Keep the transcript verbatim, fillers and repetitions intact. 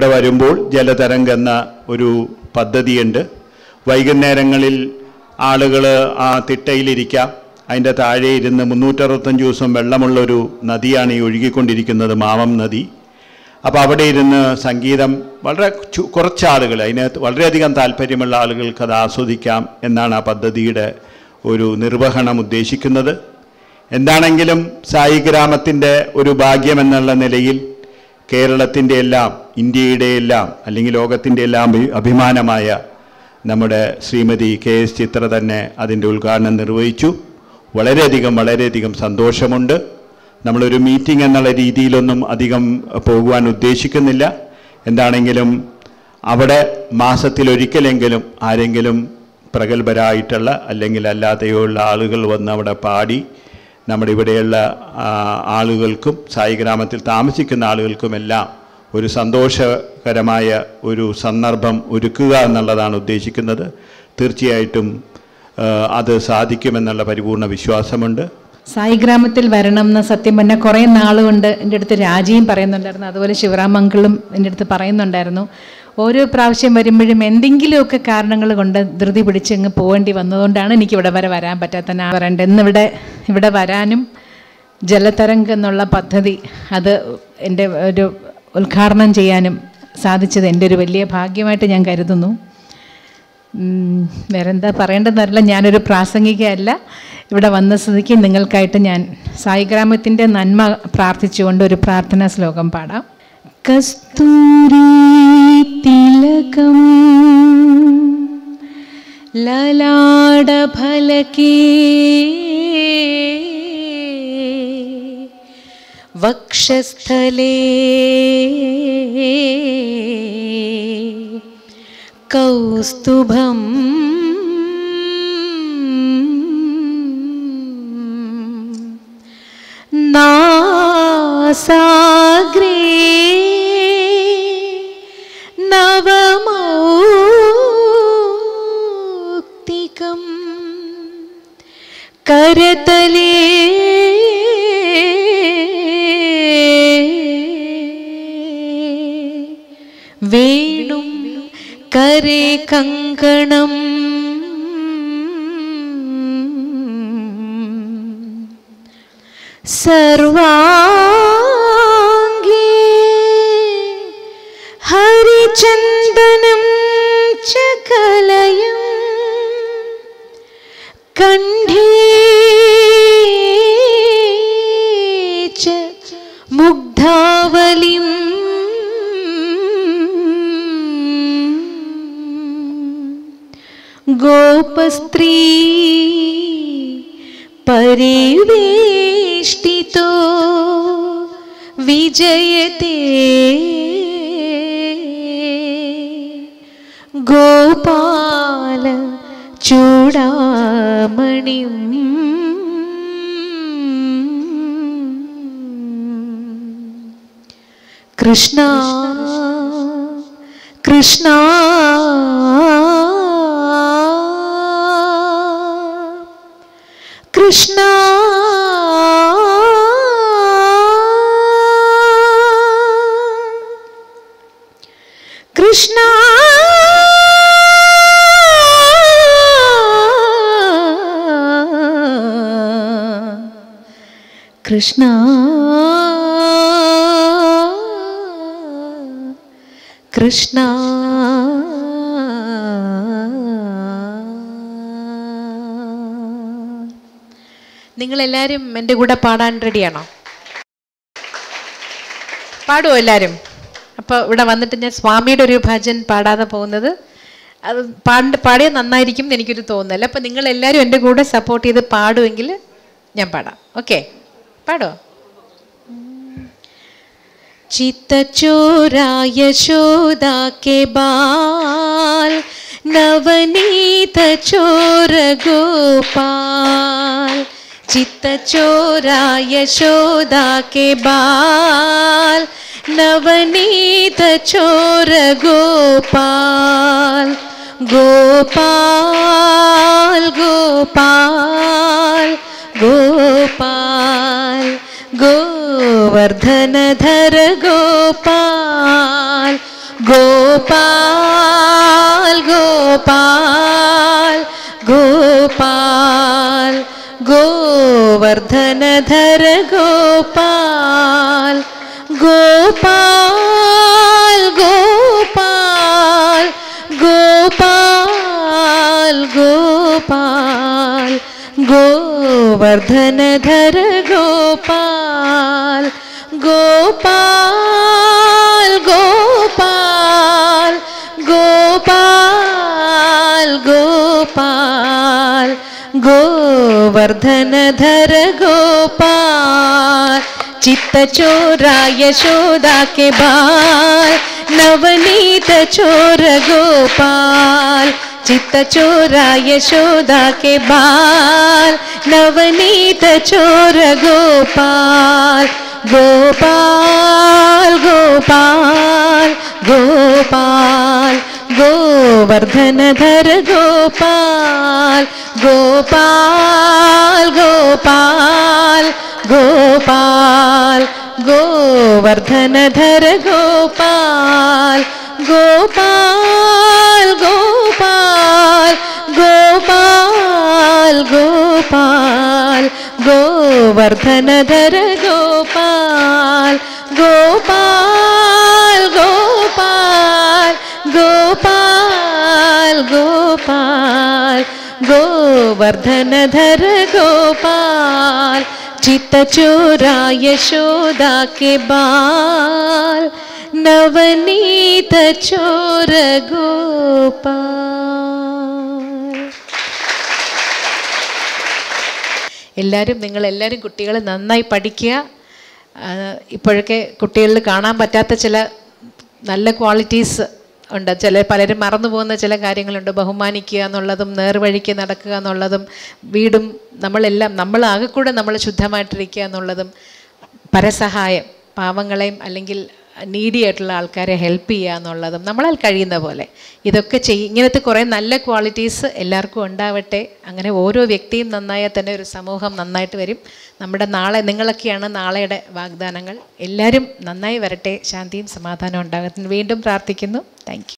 ഇവിടെ വരുമ്പോൾ ജലതരംഗ് എന്ന ഒരു പദ്ധതിയുണ്ട്. വൈകുന്നേരങ്ങളിൽ ആളുകൾ ആ തിട്ടയിലിരിക്കാം. അതിൻ്റെ താഴെ ഇരുന്ന് മുന്നൂറ്ററുപത്തഞ്ച് ദിവസം വെള്ളമുള്ളൊരു നദിയാണ് ഈ ഒഴുകിക്കൊണ്ടിരിക്കുന്നത്, മാവം നദി. അപ്പോൾ അവിടെ ഇരുന്ന് സംഗീതം വളരെ കുറച്ച് ആളുകൾ, അതിനകത്ത് വളരെയധികം താല്പര്യമുള്ള ആളുകൾക്ക് അത് ആസ്വദിക്കാം എന്നാണ് ആ പദ്ധതിയുടെ ഒരു നിർവഹണം ഉദ്ദേശിക്കുന്നത്. എന്താണെങ്കിലും സായി ഗ്രാമത്തിൻ്റെ ഒരു ഭാഗ്യം എന്നുള്ള നിലയിൽ കേരളത്തിൻ്റെ എല്ലാം, ഇന്ത്യയുടെ എല്ലാം, അല്ലെങ്കിൽ ലോകത്തിൻ്റെ എല്ലാം അഭിമാനമായ നമ്മുടെ ശ്രീമതി കെ എസ് ചിത്ര തന്നെ അതിൻ്റെ ഉദ്ഘാടനം നിർവഹിച്ചു. വളരെയധികം വളരെയധികം സന്തോഷമുണ്ട്. നമ്മളൊരു മീറ്റിംഗ് എന്നുള്ള രീതിയിലൊന്നും അധികം പോകുവാൻ ഉദ്ദേശിക്കുന്നില്ല. എന്താണെങ്കിലും അവിടെ മാസത്തിലൊരിക്കലെങ്കിലും ആരെങ്കിലും പ്രഗത്ഭരായിട്ടുള്ള അല്ലെങ്കിൽ അല്ലാതെയുള്ള ആളുകൾ വന്ന് അവിടെ പാടി നമ്മുടെ ഇവിടെയുള്ള ആളുകൾക്കും സായി ഗ്രാമത്തിൽ താമസിക്കുന്ന ആളുകൾക്കുമെല്ലാം ഒരു സന്തോഷകരമായ ഒരു സന്ദർഭം ഒരുക്കുക എന്നുള്ളതാണ് ഉദ്ദേശിക്കുന്നത്. തീർച്ചയായിട്ടും അത് സാധിക്കുമെന്നുള്ള പരിപൂർണ വിശ്വാസമുണ്ട്. സായി ഗ്രാമത്തിൽ വരണം എന്ന് സത്യം പറഞ്ഞാൽ കുറേ നാളുകൊണ്ട് എൻ്റെ അടുത്ത് രാജിയും പറയുന്നുണ്ടായിരുന്നു, അതുപോലെ ശിവറാം അങ്കിളും എൻ്റെ അടുത്ത് പറയുന്നുണ്ടായിരുന്നു. ഓരോ പ്രാവശ്യം വരുമ്പോഴും എന്തെങ്കിലുമൊക്കെ കാരണങ്ങൾ കൊണ്ട് ധൃതി പിടിച്ച് അങ്ങ് പോകേണ്ടി വന്നതുകൊണ്ടാണ് എനിക്കിവിടെ വരെ വരാൻ പറ്റാത്ത വരേണ്ടത്. ഇന്നിവിടെ ഇവിടെ വരാനും ജലതരംഗ് എന്നുള്ള പദ്ധതി അത് എൻ്റെ ഒരു ഉദ്ഘാടനം ചെയ്യാനും സാധിച്ചത് എൻ്റെ ഒരു വലിയ ഭാഗ്യമായിട്ട് ഞാൻ കരുതുന്നു. വേറെ എന്താ പറയേണ്ടതെന്നറിയില്ല. ഞാനൊരു പ്രാസംഗികയല്ല. ഇവിടെ വന്ന സ്ഥിതിക്ക് നിങ്ങൾക്കായിട്ട് ഞാൻ സായി ഗ്രാമത്തിൻ്റെ നന്മ പ്രാർത്ഥിച്ചുകൊണ്ട് ഒരു പ്രാർത്ഥനാ ശ്ലോകം പാടാം. കസ്തൂരി തിലകം ലലാടഫലകേ വക്ഷസ്ഥലേ കൗസ്തുഭം നാസാഗ്രേ നവമൗക്തികം കരതലേ വേണും കരേ കങ്കണം സർവാംഗേ ഹരിചന്ദനം ചകലയം കണ്ഠേ ച മുഗ്ധാവലിം ഗോപസ്ത്രീ പരിവേഷ്ടിതോ വിജയത്തെ ഗോപാല ചൂടാമണിം കൃഷ്ണ കൃഷ്ണ കൃഷ്ണ കൃഷ്ണ കൃഷ്ണ കൃഷ്ണ നിങ്ങളെല്ലാവരും എൻ്റെ കൂടെ പാടാൻ റെഡിയാണോ? പാടുമോ എല്ലാവരും? അപ്പോൾ ഇവിടെ വന്നിട്ട് ഞാൻ സ്വാമിയുടെ ഒരു ഭജൻ പാടാതെ പോകുന്നത് അത് പാണ്ട് പാടിയാൽ നന്നായിരിക്കും എന്ന് എനിക്കൊരു തോന്നല. അപ്പം നിങ്ങളെല്ലാവരും എൻ്റെ കൂടെ സപ്പോർട്ട് ചെയ്ത് പാടുമെങ്കിൽ ഞാൻ പാടാം. ഓക്കെ, പാടോ? ചിത്തചോരാ യശോദാ കെ ബാൽ നവനീത ചോര ഗോപാൽ ചിത്തചോരാ യശോദാ കെ ബാൽ നവനീത ചോര ഗോപാൽ ഗോപാൽ ഗോപാൽ ഗോപാൽ ഗോവർദ്ധനധര ഗോപാൽ ഗോപാൽ ഗോപാൽ ഗോപാൽ ഗോവർദ്ധനധര ഗോപാൽ ഗോപാൽ ഗോപാൽ ഗോപാൽ ഗോപാൽ ഗോവർദ്ധനധര ഗോപാൽ ഗോപാൽ ഗോപാൽ ഗോപാൽ ഗോപാൽ ഗോവർദ്ധനധര ഗോപാൽ चित्तचोरा यशोदा के बाल नवनीत चोर गोपाल चित्तचोरा यशोदा के बाल नवनीत चोर गोपाल गोपाल गोपाल गोपाल गोवर्धनधर गोपाल गोपाल गोपाल गोपाल गोवर्धनधर गोपाल गोपाल गोपाल गोपाल गोपाल गोवर्धनधर गोपाल गोपाल गोपाल गोपाल गोपाल गोवर्धनधर गोपाल चित्तचोरा यशोदा के बाल नवनीत चोर गोपाल. എല്ലാവരും നിങ്ങളെല്ലാവരും കുട്ടികൾ നന്നായി പഠിക്കുക. ഇപ്പോഴൊക്കെ കുട്ടികളിൽ കാണാൻ പറ്റാത്ത ചില നല്ല ക്വാളിറ്റീസ് ഉണ്ട്. ചില പലരും മറന്നു പോകുന്ന ചില കാര്യങ്ങളുണ്ട്. ബഹുമാനിക്കുക എന്നുള്ളതും നേർവഴിക്ക് നടക്കുക എന്നുള്ളതും വീടും നമ്മളെല്ലാം നമ്മളാകെ കൂടെ നമ്മൾ ശുദ്ധമായിട്ടിരിക്കുക എന്നുള്ളതും പരസഹായം പാവങ്ങളെയും അല്ലെങ്കിൽ നീഡി ആയിട്ടുള്ള ആൾക്കാരെ ഹെൽപ്പ് ചെയ്യുക എന്നുള്ളതും നമ്മളാൽ കഴിയുന്ന പോലെ ഇതൊക്കെ ചെയ്യും. ഇങ്ങനത്തെ കുറേ നല്ല ക്വാളിറ്റീസ് എല്ലാവർക്കും ഉണ്ടാവട്ടെ. അങ്ങനെ ഓരോ വ്യക്തിയും നന്നായാൽ തന്നെ ഒരു സമൂഹം നന്നായിട്ട് വരും. നമ്മുടെ നാളെ നിങ്ങളൊക്കെയാണ് നാളെയുടെ വാഗ്ദാനങ്ങൾ. എല്ലാവരും നന്നായി വരട്ടെ. ശാന്തിയും സമാധാനവും ഉണ്ടാകട്ടെ. വീണ്ടും പ്രാർത്ഥിക്കുന്നു. Thank U.